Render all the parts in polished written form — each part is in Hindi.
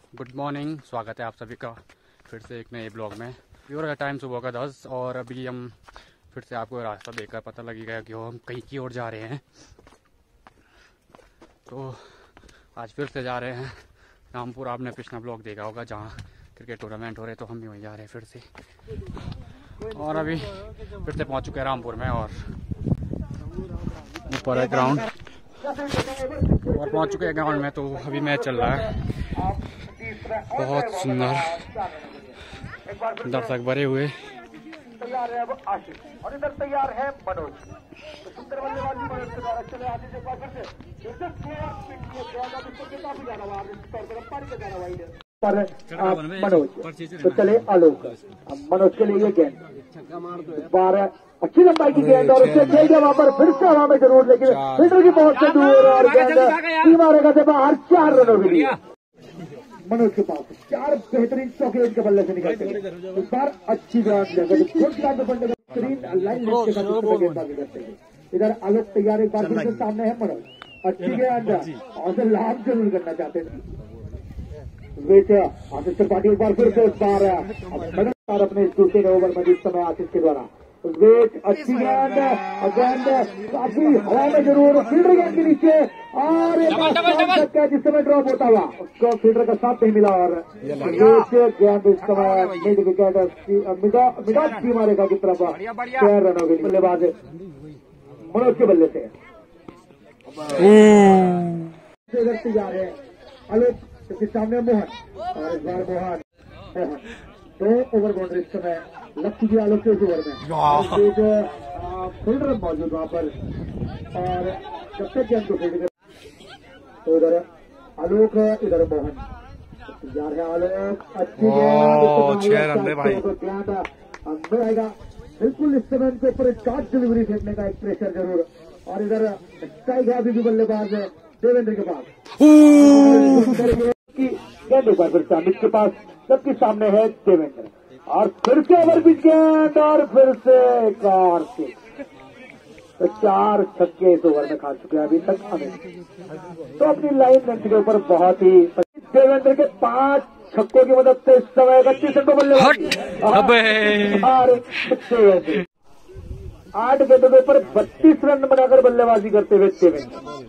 गुड मॉर्निंग, स्वागत है आप सभी का फिर से एक नए ब्लॉग में। प्योर का टाइम सुबह का 10 और अभी हम फिर से आपको रास्ता देखकर पता लगेगा कि हम कहीं की ओर जा रहे हैं। तो आज फिर से जा रहे हैं रामपुर। आपने पिछला ब्लॉग देखा होगा जहाँ क्रिकेट टूर्नामेंट हो रहे, तो हम भी वहीं जा रहे हैं फिर से। और अभी फिर से पहुँच चुके हैं रामपुर में और ऊपर है ग्राउंड और पहुँच चुके हैं ग्राउंड में। तो अभी मैच चल रहा है, बहुत सुंदर दर्शक भरे हुए। तैयार है अब आशिक और इधर तैयार है मनोज। तो सुंदर बल्लेबाजी मनोज के द्वारा चले आगे से फिर से मनोज। तो चले आलोक, मनोज के लिए गेंद 12 अच्छी लंबाई की गेंद और उससे खेल दिया वहां पर फिर से हवा में जरूर, लेकिन फील्डर की पहुंच से दूर और गेंद मारेगा से बाहर 4 रनों के लिए। मनोज के पास 4 बेहतरीन चौके इनके बल्ले से निकलते हैं। इस बार अच्छी बेहतरीन लाइन के साथ गेंदबाजी करते हैं। इधर आलोक तैयार, एक बार फिर से सामने है मनोज, अच्छी गेंद और लाभ जरूर करना चाहते हैं। आशीष त्रिपाठी एक बार फिर से इस बार अपने दूसरे ओवर में जिस समय आशीष के द्वारा अच्छी गेंद काफी हवा में जरूर फील्डर गेंद के नीचे और जिस समय ड्रॉप होता हुआ उसको फील्डर का साथ नहीं मिला और गेंद इस समय मिड विकेट मिडाज मारेगा की तरफ 4 रनों के बल्लेबाज मनोज के बल्ले से तैयार है आलोक के सामने मोहन और इस बार मोहन 2 ओवर बाउंड्री इस समय लग चुकी है आलोक के इस ओवर में। फील्डर मौजूद वहां पर और जब तक गेंद को फील्ड तो इधर आलोक इधर मोहन तैयार है। आलोक अच्छी गेंद अंदर आएगा बिल्कुल इस समय इनके ऊपर शॉर्ट डिलीवरी फेंकने का एक प्रेशर जरूर। और इधर स्ट्राइक है अभी भी बल्लेबाज देवेंद्र के पास गेंद एक बार फिर से अमित के पास, सबके सामने है देवेंद्र और फिर से ओवर पिच गेंद और फिर से एक और तो 4 छक्के इस ओवर में खा चुके हैं अभी तक अमित। तो अपनी लाइन लेंथ के ऊपर बहुत ही देवेंद्र के 5 छक्कों की मदद से इस समय 31 रन बल्लेबाजी 8 गेंदों के ऊपर 32 रन बनाकर बल्लेबाजी करते हुए देवेंद्र।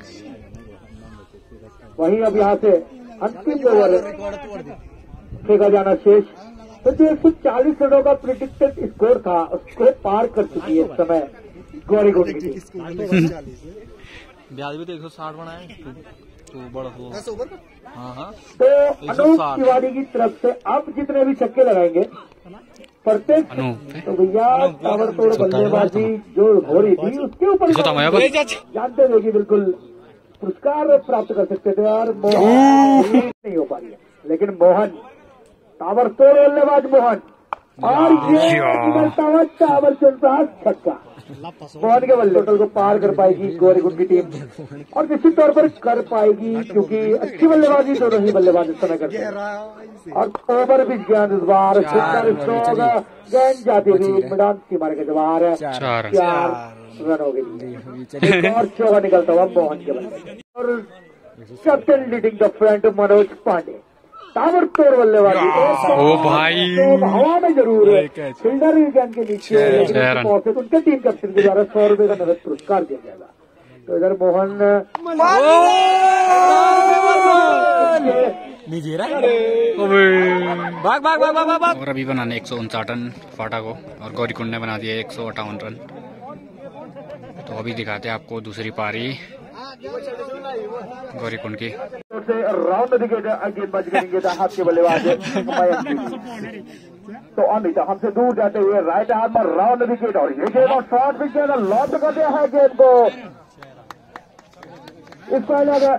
वहीं अब यहाँ से अंतिम ओवर फेंका जाना शेष। तो जो 140 रनों का प्रिडिक्टेड स्कोर था उसको पार कर चुकी है इस समय गौरी गुंड की टीम। ब्याज भी तो 160 बनाए तो बड़ा हाँ। तो अनूप तिवारी की तरफ से अब जितने भी छक्के लगाएंगे प्रत्येक तो भैया ताबड़तोड़ बल्लेबाजी जो हो रही थी उसके ऊपर जानते थे कि बिल्कुल पुरस्कार प्राप्त कर सकते थे और मोहन नहीं हो पा रही है। लेकिन मोहन ताबड़तोड़ बल्लेबाज मोहन और ये निकलता हुआ टावर चलता छक्का मोहन के बल्ले टोटल को पार कर पाएगी गौरीकुंड की टीम और निश्चित तौर पर कर पाएगी क्योंकि अच्छी बल्लेबाजी दोनों ही बल्लेबाज इस समय करते हैं। और ओवर भी गेंद इस बार गेंद जाती हुई मैदान सीमा के बाहर 4 रनों के लिए एक और चौका निकलता हुआ मोहन के बल्ले और captain leading the front Manoj Pandey ताबड़तोड़ बल्लेबाजी ओ भाई हवा में जरूर है फील्डर गेंद के नीचे उनके टीम कैप्टन के द्वारा 100 रुपए का नगद पुरस्कार दिया जाएगा। तो इधर मोहन और अभी बनाने 159 रन फाटा को और गौरीकुंड ने बना दिया 158 रन। तो अभी दिखाते हैं आपको दूसरी पारी गौरीकुंड की। राउंड गेंदबाजी करेंगे हाथ के बल्लेबाज तो अमित हमसे दूर जाते हुए राइट हाथ में राउंड विकेट और ये गेंद और शॉर्ट विकेट लॉन्च कर दिया है गेंद को इस पहले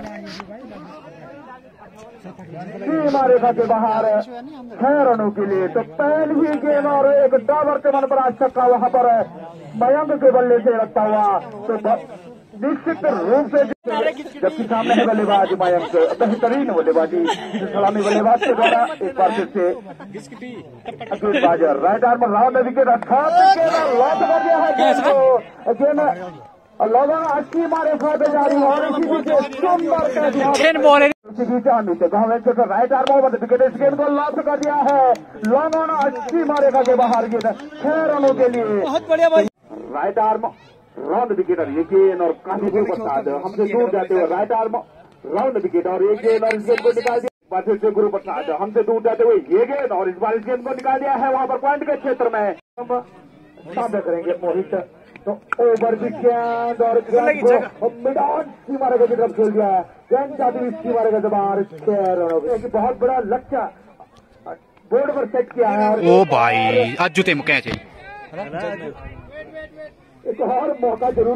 सीमा रेखा के बाहर 6 रनों के लिए। तो पहली गेंद और एक डाबर के मन पर आज छक्का वहां पर मयंक के बल्ले से लगता हुआ तो निश्चित रूप से जबकि सामने है बल्लेबाज मयंक बेहतरीन बल्लेबाजी सलामी बल्लेबाज के द्वारा एक बार फिर से गेंदबाज right arm round wicket launch कर दिया है गेंद और लोगों अच्छी मारे जारी और इसी right arm over the wicket, इस गेंद को लॉन्च कर दिया है, लॉन्ग ऑन अच्छी मारेगा के बाहर गेंद 6 रनों के लिए। बहुत बढ़िया भाई, राइट आर्म राउंड विकेट और ये गेंद और काफी दूर प्रसाद हमसे दूर जाते हुए राइट आर्म राउंड विकेट और ये गेंद और इस गेंद को निकाल दिया फिर से गुरु प्रसाद हमसे दूर जाते हुए ये गेंद और इस बार इस गेंद को निकाल दिया है वहां पर पॉइंट के क्षेत्र में। हम सामने करेंगे मोहित, तो ओवर भी गेंद और मिड ऑन सीमा रेखा की तरफ खेल दिया है, गेंद जाती हुई सीमा रेखा से बाहर 6 रन। बहुत बड़ा लक्ष्य बोर्ड पर सेट किया है। ओ भाई आज जूते मुके एक और मौका जरूर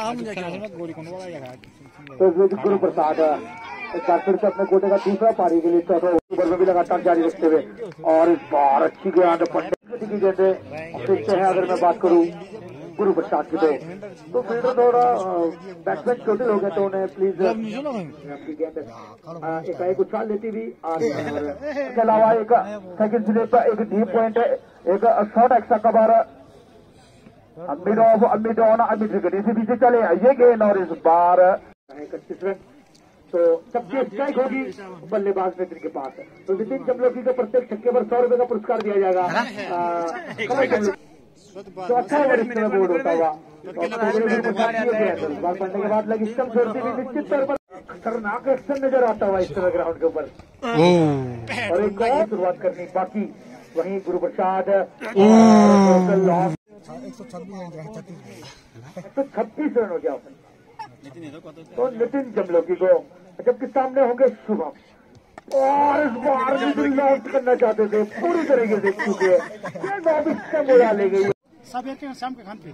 तो गुरु प्रसाद एक बार फिर से अपने कोटे का दूसरा पारी के लिए चौथा ओवर में भी लगातार जारी रखते हुए और इस बार अच्छी गेंद पट्टे की जैसे देखते हैं। अगर मैं बात करूं गुरु प्रसाद की तो फील्डर थोड़ा बैट्समैन छोटे लोग हैं तो उन्हें प्लीज आपकी गेंद एक उछाल लेती हुई इसके अलावा एक सेकंड स्लिप पर एक डीप पॉइंट है, एक short extra cover mid off mid on mid wicket इसी पीछे चले ये गेंद और इस बार 31 रन तो सबसे स्ट्राइक होगी बल्लेबाज मित्र के पास। तो विपिन जमलोकी को प्रत्येक छक्के पर 100 रुपए का पुरस्कार दिया जाएगा। तो अच्छा बोर्ड होता हुआ बार पढ़ने के बाद लगी स्टम छोड़ती हुई निश्चित तौर पर खतरनाक एक्शन नजर आता हुआ इस तरह ग्राउंड के ऊपर और एक और शुरुआत करनी बाकी। वहीं गुरु प्रसाद 136 रन हो गया तो नितिन जमलोकी को, जबकि सामने होंगे शुभम और इस बार भी लॉन्च करना चाहते थे पूरी तरीके से चुके बोला ले गई शाम के खान पे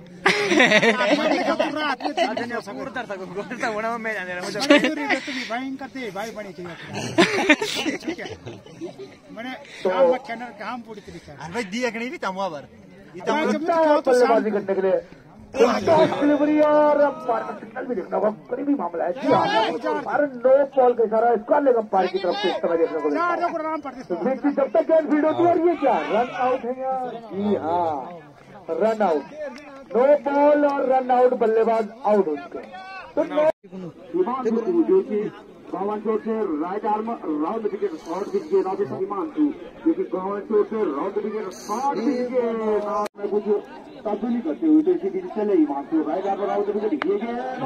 बल्लेबाजी करने के लिए डिलीवरी और सिग्नल भी देखना होगा, करीबी मामला है। नो बॉल का इशारा स्क्वायर लेग अंपायर की तरफ से इस समय देखने को मिलता है। जब तक गेंद फील्ड होती है और ये क्या रन आउट है या जी हाँ रन आउट, नो बॉल और रन आउट, बल्लेबाज आउट हो चुके हैं। गवर्नमेंट चोट से right arm round wicket short pitch के नॉट हिमांशु क्योंकि गवर्नमेंट चोट से राउंड विकेट शॉर्ट पिच के में कुछ तब्दीली करते हुए तो इसी बीच चले Himanshu right arm round wicket ये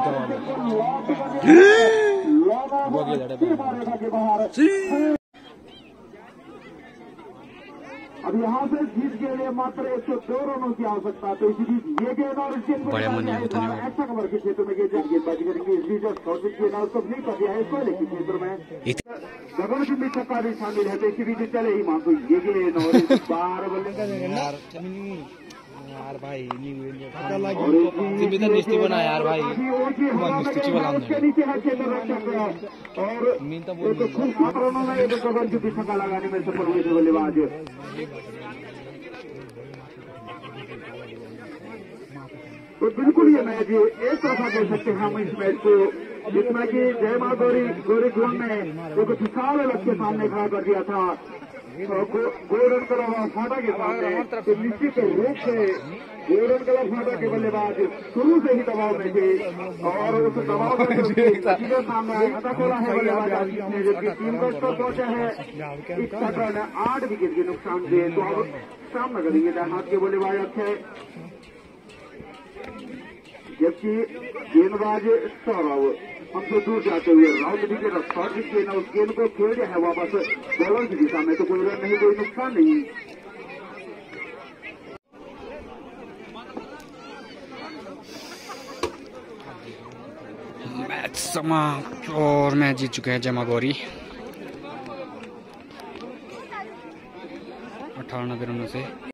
बाहर। अब यहाँ से जीत के लिए मात्र 102 रनों की आवश्यकता, तो इसी बीच ये गेंद और ऐसा कवर के क्षेत्र में गेंदबाजी करेंगे इस बीच शॉर्ट पिच गेंद उसको नहीं कर दिया है कोहले के क्षेत्र में गगन सिंह भी छक्का भी शामिल है तो इसी बीच चले ही मांगो ये गेंद और इस बार यार भाई निस्ती बना यार भाई और गगन की छक्का लगाने में सफल हुए थे बल्लेबाज। तो बिल्कुल ये मैच एक तरफा कह सकते हैं हम इस मैच को, जिसमें कि जय मां गौरी ग्राउंड में एक विशाल लक्ष्य सामने खड़ा कर दिया था गोल्डन कलर फाटा के सामने। तो निश्चित रूप से गोल्डन कलर फाटा के बल्लेबाज शुरू से ही दबाव में थे और उस दबाव में सामने खाता खोला है बल्लेबाज ने, जबकि टीम का स्कोर पहुंचा है 61 रन 8 विकेट के नुकसान से। तो अब सामना करेंगे दानाथ के बल्लेबाज अक्षय, जबकि गेंदबाज सौरव हमसे दूर जाते हुए राउंड विकेट और शॉर्ट विकेट उस गेंद को खेल दिया है वापस बॉलर की दिशा में, तो कोई रन नहीं कोई नुकसान नहीं। मैच समाप्त और मैच जीत चुके हैं जमा गौरी 98 रनों से।